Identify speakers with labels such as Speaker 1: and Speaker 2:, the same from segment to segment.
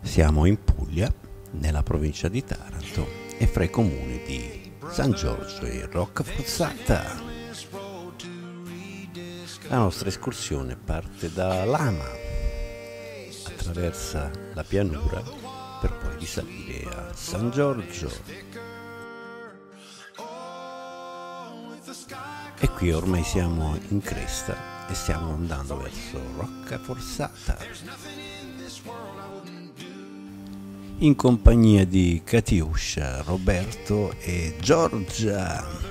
Speaker 1: Siamo in Puglia, nella provincia di Taranto e fra i comuni di San Giorgio e Roccaforzata. La nostra escursione parte da Lama, attraversa la pianura per poi risalire a San Giorgio. E qui ormai siamo in cresta e stiamo andando verso Roccaforzata, in compagnia di Katiuscia, Roberto e Giorgia.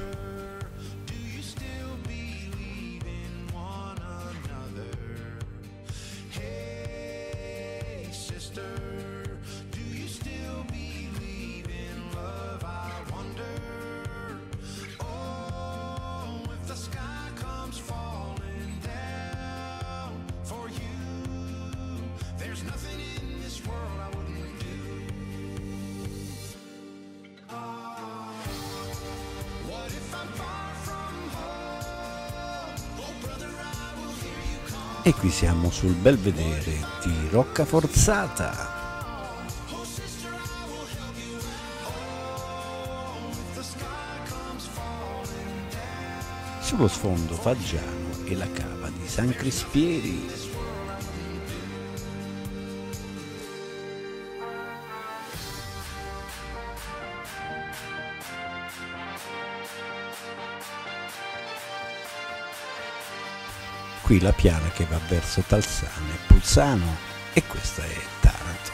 Speaker 1: E qui siamo sul belvedere di Roccaforzata. Sullo sfondo Faggiano e la cava di San Crispieri. Qui la piana che va verso Talsano e Pulsano, e questa è Taranto.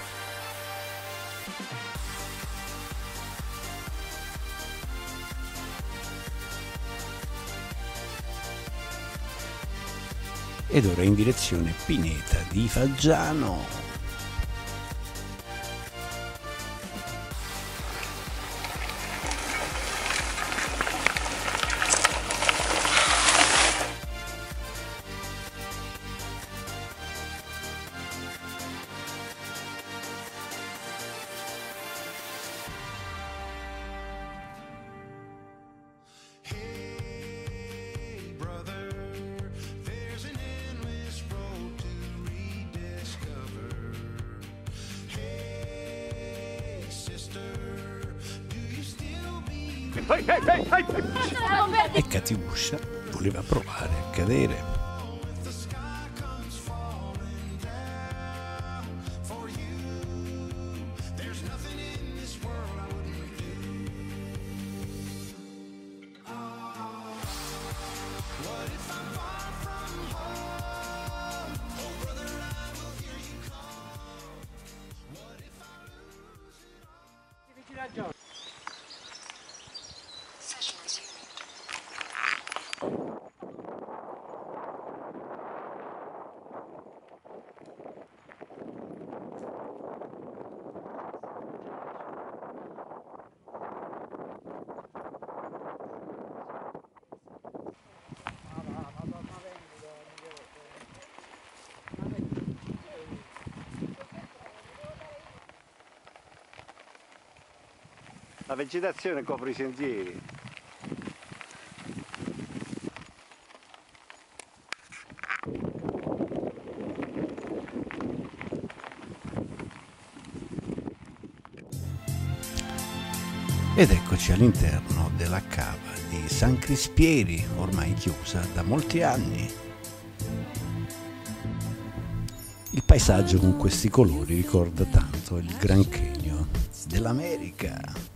Speaker 1: Ed ora in direzione Pineta di Faggiano. E Katiuscia voleva provare a cadere.
Speaker 2: La vegetazione copre i sentieri.
Speaker 1: Ed eccoci all'interno della cava di San Crispieri, ormai chiusa da molti anni. Il paesaggio con questi colori ricorda tanto il Grand Canyon dell'America.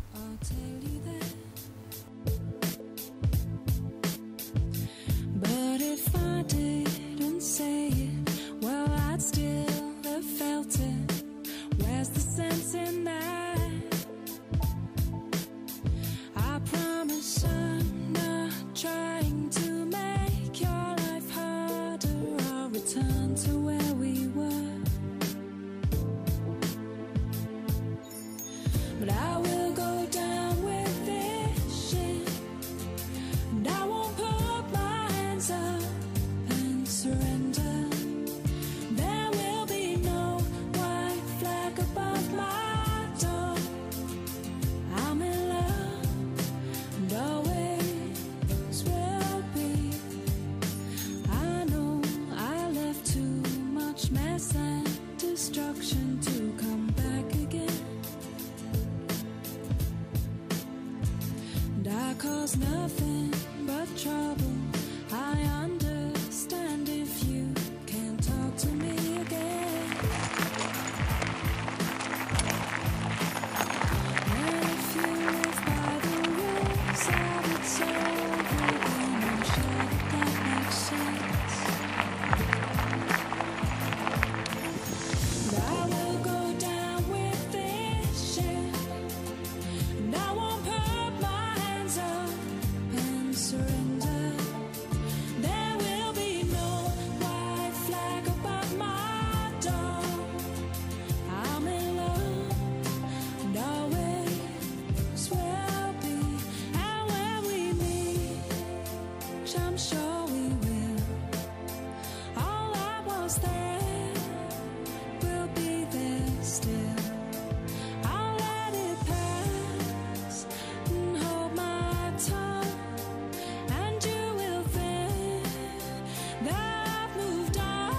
Speaker 3: Mess and destruction to come back nothing but trouble. I understand if you can't talk to me again. And if you live by the rules that it's over, then I'm sure that makes sense. And I will go down with this ship, and I won't put my hands up and surrender. There will be no white flag above my door. I'm in love and always will be. And when we meet, which I'm sure we will, all that was there will be there still. I'll let it pass and hold my tongue, and you will think that I've moved on.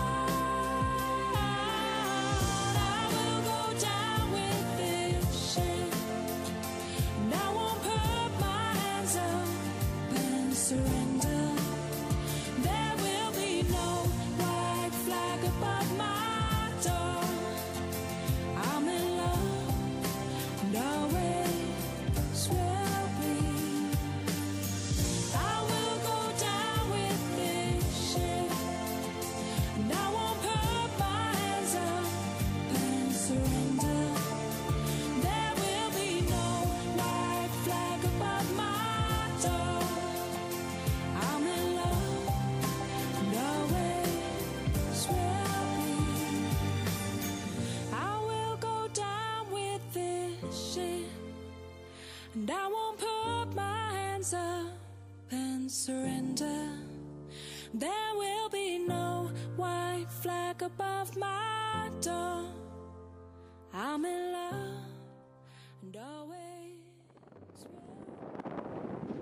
Speaker 3: I will go down with this ship, and I won't put my hands up and surrender. There will be no white flag above my door. I'm in love and always will be. I will go down with this ship, and I won't put my hands up and surrender. There will be no white flag above my door. I'm in love and always will be. I will go down with this ship, and I won't put my hands up and surrender. There will be no white flag above my door. I'm in love and always will.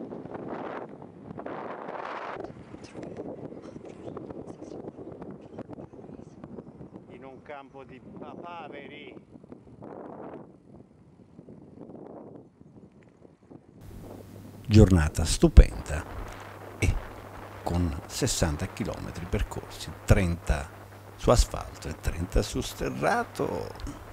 Speaker 2: In un campo di papaveri.
Speaker 1: Giornata stupenda e con 60 km percorsi, 30 su asfalto e 30 su sterrato.